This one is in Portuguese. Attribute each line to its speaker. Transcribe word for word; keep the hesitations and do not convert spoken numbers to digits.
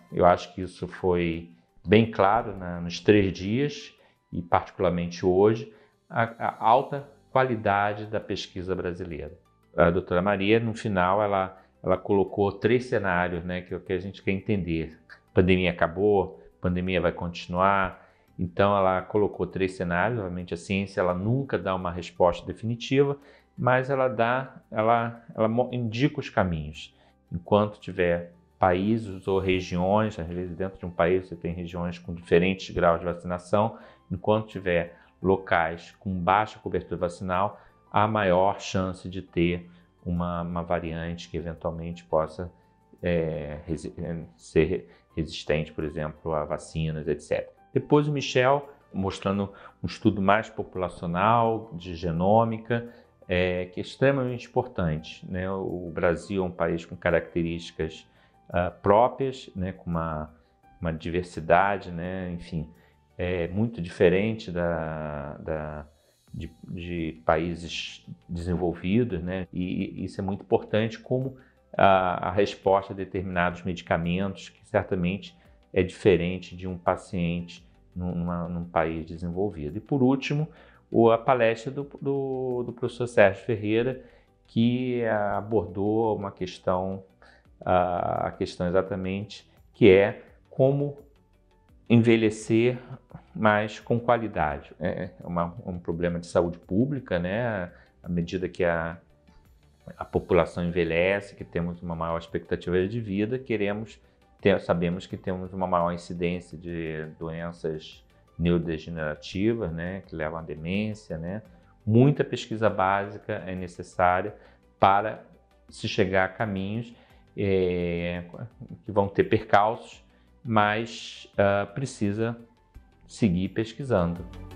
Speaker 1: Eu acho que isso foi bem claro, né, nos três dias e particularmente hoje, a, a alta qualidade da pesquisa brasileira. A doutora Maria, no final, ela, ela colocou três cenários, né, que é o que a gente quer entender. A pandemia acabou, a pandemia vai continuar. Então, ela colocou três cenários. Obviamente, a ciência ela nunca dá uma resposta definitiva, mas ela dá, ela, ela indica os caminhos. Enquanto tiver países ou regiões, às vezes dentro de um país você tem regiões com diferentes graus de vacinação, enquanto tiver locais com baixa cobertura vacinal, há maior chance de ter uma, uma variante que eventualmente possa é, resi ser resistente, por exemplo, a vacinas, etcétera. Depois o Michel mostrando um estudo mais populacional, de genômica, é, que é extremamente importante, né? O Brasil é um país com características uh, próprias, né? Com uma, uma diversidade, né? Enfim, é muito diferente da, da, de, de países desenvolvidos, né? E isso é muito importante como a, a resposta a determinados medicamentos, que certamente é diferente de um paciente numa, num país desenvolvido. E por último, a palestra do, do, do professor Sérgio Ferreira, que abordou uma questão, a questão exatamente, que é como envelhecer mais com qualidade. É uma, um problema de saúde pública, né? À medida que a, a população envelhece, que temos uma maior expectativa de vida, queremos ter, sabemos que temos uma maior incidência de doenças neurodegenerativas, né, que levam à demência, né? Muita pesquisa básica é necessária para se chegar a caminhos é, que vão ter percalços, mas uh, precisa seguir pesquisando.